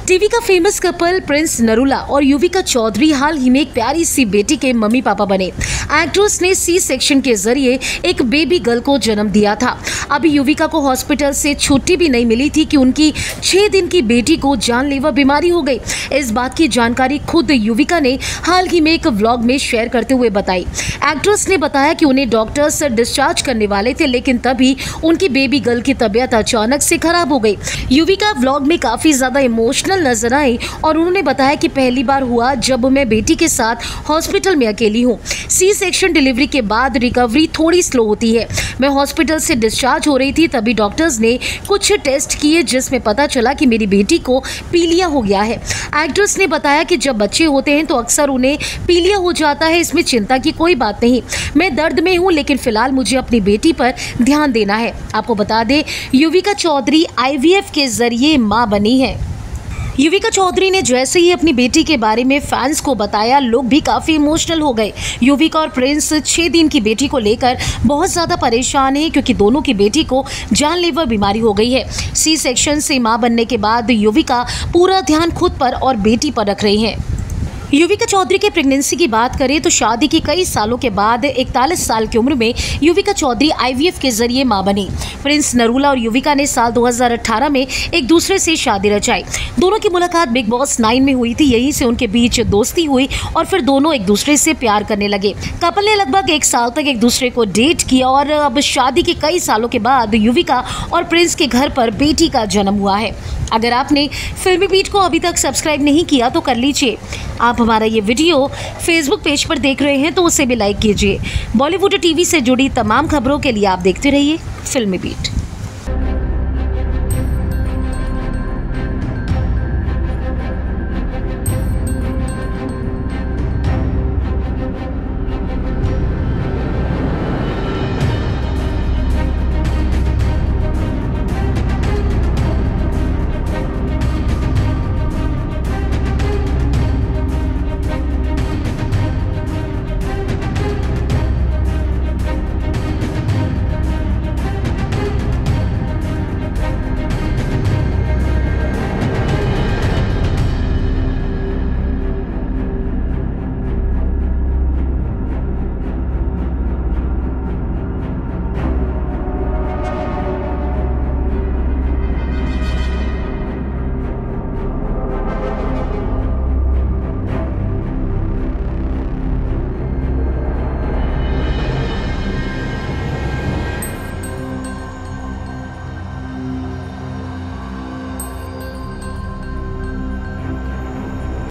TV का famous couple Prince Narula और युविका चौधरी हाल ही में एक प्यारी सी बेटी के मम्मी पापा बने। एक्ट्रेस ने सी सेक्शन के जरिए एक बेबी गर्ल को जन्म दिया था। अभी युविका को हॉस्पिटल से छुट्टी भी नहीं मिली थी कि उनकी 6 दिन की बेटी को जानलेवा बीमारी हो गई। इस बात की जानकारी खुद युविका ने हाल ही में एक व्लॉग में शेयर करते हुए बताई। एक्ट्रेस ने बताया कि उन्हें डॉक्टर्स डिस्चार्ज करने वाले थे, लेकिन तभी उनकी बेबी गर्ल की तबीयत अचानक से खराब हो गई। युविका व्लॉग में काफी ज्यादा इमोशनल नजर आई और उन्होंने बताया कि पहली बार हुआ जब मैं बेटी के साथ हॉस्पिटल में अकेली हूँ। सी सेक्शन डिलीवरी के बाद रिकवरी थोड़ी स्लो होती है। मैं हॉस्पिटल से डिस्चार्ज हो रही थी, तभी डॉक्टर्स ने कुछ टेस्ट किए जिसमें पता चला कि मेरी बेटी को पीलिया हो गया है। एक्ट्रेस ने बताया कि जब बच्चे होते हैं तो अक्सर उन्हें पीलिया हो जाता है, इसमें चिंता की कोई बात नहीं। मैं दर्द में हूँ, लेकिन फिलहाल मुझे अपनी बेटी पर ध्यान देना है। आपको बता दें, युविका चौधरी IVF के जरिए मां बनी है। युविका चौधरी ने जैसे ही अपनी बेटी के बारे में फैंस को बताया, लोग भी काफ़ी इमोशनल हो गए। युविका और प्रिंस 6 दिन की बेटी को लेकर बहुत ज़्यादा परेशान है, क्योंकि दोनों की बेटी को जानलेवा बीमारी हो गई है। सी सेक्शन से मां बनने के बाद युविका पूरा ध्यान खुद पर और बेटी पर रख रही हैं। युविका चौधरी के प्रेगनेंसी की बात करें तो शादी के कई सालों के बाद 41 साल की उम्र में युविका चौधरी IVF के जरिए मां बनी। प्रिंस नरूला और युविका ने साल 2018 में एक दूसरे से शादी रचाई। दोनों की मुलाकात बिग बॉस 9 में हुई थी। यहीं से उनके बीच दोस्ती हुई और फिर दोनों एक दूसरे से प्यार करने लगे। कपल ने लगभग 1 साल तक एक दूसरे को डेट किया और अब शादी के कई सालों के बाद युविका और प्रिंस के घर पर बेटी का जन्म हुआ है। अगर आपने फिल्मी बीट को अभी तक सब्सक्राइब नहीं किया तो कर लीजिए। आप हमारा ये वीडियो फेसबुक पेज पर देख रहे हैं तो उसे भी लाइक कीजिए। बॉलीवुड टीवी से जुड़ी तमाम खबरों के लिए आप देखते रहिए फिल्मी बीट।